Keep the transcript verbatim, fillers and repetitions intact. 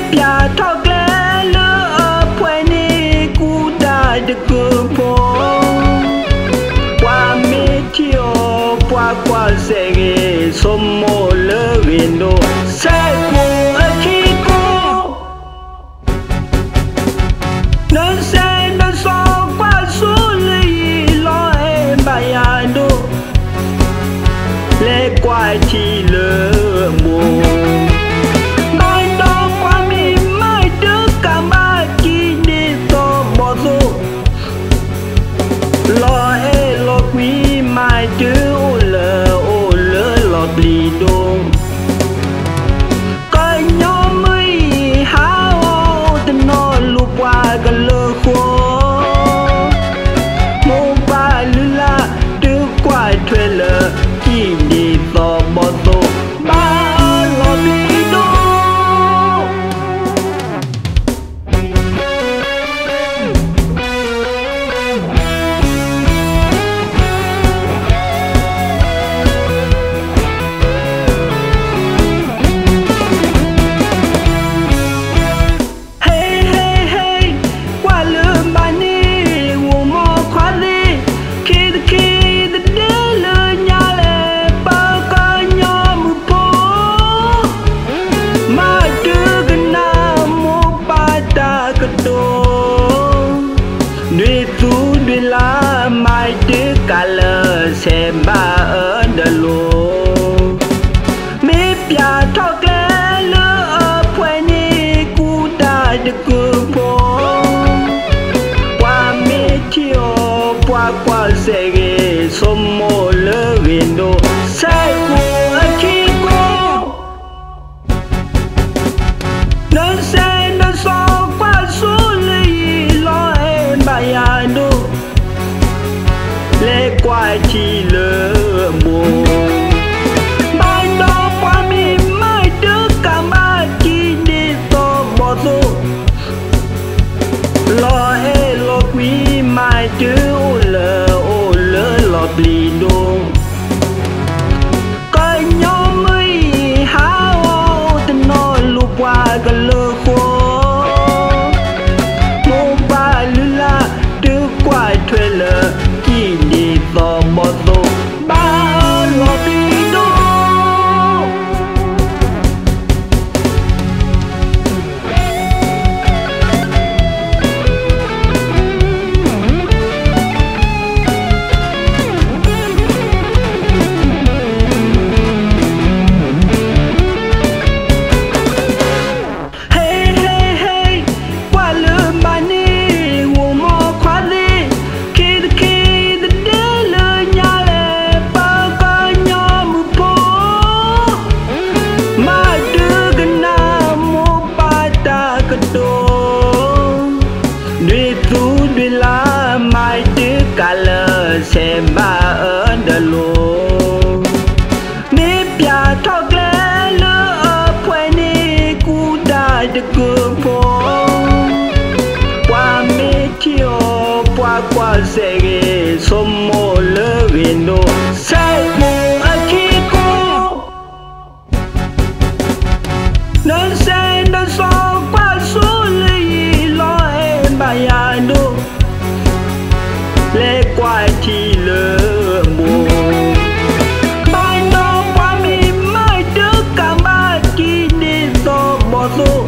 bia thọc lẽ lỡ quay ni cú đại được cơ phố qua mê chiều qua qua sẽ ghê xôm mô lỡ ghiền đồ sẽ cô ở khi cô nên sẽ nên so qua số lý lo em bài à đồ lẽ quay chi lỡ mùa lo e lo quý mai chứ ô lơ ô lơ lọt lì đô coi nhóm mới há ô tên nó lù qua gần lơ khô mô ba lư la đưa qua thuê lơ chỉ đi tò bò tô ba lọt lì đô mai đứa cả lờ xem ba ở đờ lô mi bia thọc lẽ lỡ quay ni cú đại được cơ phố qua mi chiều qua qua sẽ ghê xôm mô lỡ ghiền đồ sẽ cô ở khi cô nên sẽ nên so qua số lý lo em bài à đồ lẽ quay chi lỡ mùa bài đó qua mi mai đứa cả ba chi đi to bỏ tô lo e lo quý mai chứ ô lơ ô lơ lọt lì đô coi nhóm mới há ô tên nó lù qua gần lơ khô mô ba lư la đưa qua thuê lơ chỉ đi tò bò tô ba lọt lì đô mai đứa cả lờ xem ba ở đờ lô mi bia thọc lẽ lỡ quay ni cú đại được cơ phố qua mi chiều qua qua sẽ ghê xôm mô lỡ ghiền đồ sẽ cô ở khi cô nên sẽ nên so qua số lý lo em bài à đồ lẽ quay chi lỡ mùa bài đó qua mi mai đứa cả ba chi đi to bỏ tô